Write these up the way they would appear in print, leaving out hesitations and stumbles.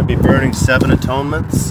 be burning 7 atonements.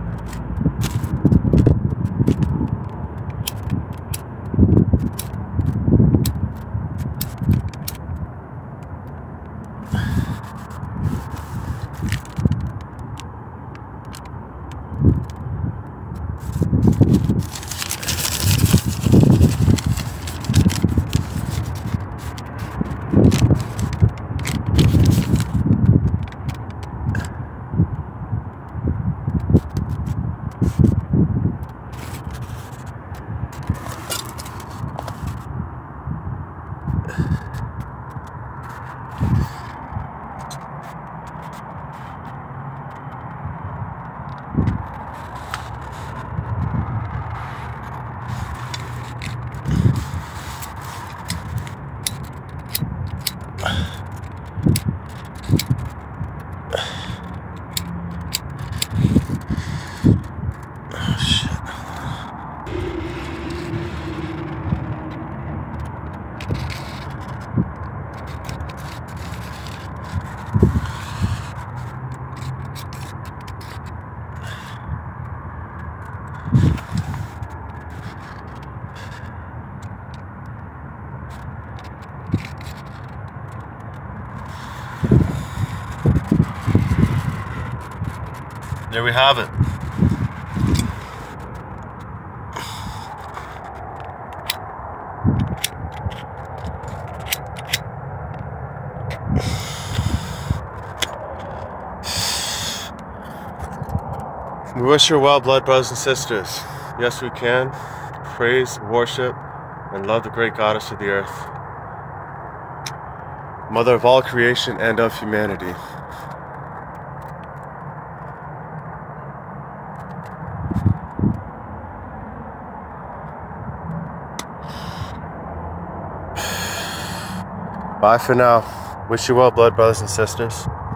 There we have it. We wish you well, blood brothers and sisters. Yes, we can. Praise, worship, and love the great goddess of the earth, mother of all creation and of humanity. Bye for now. Wish you well, blood brothers and sisters.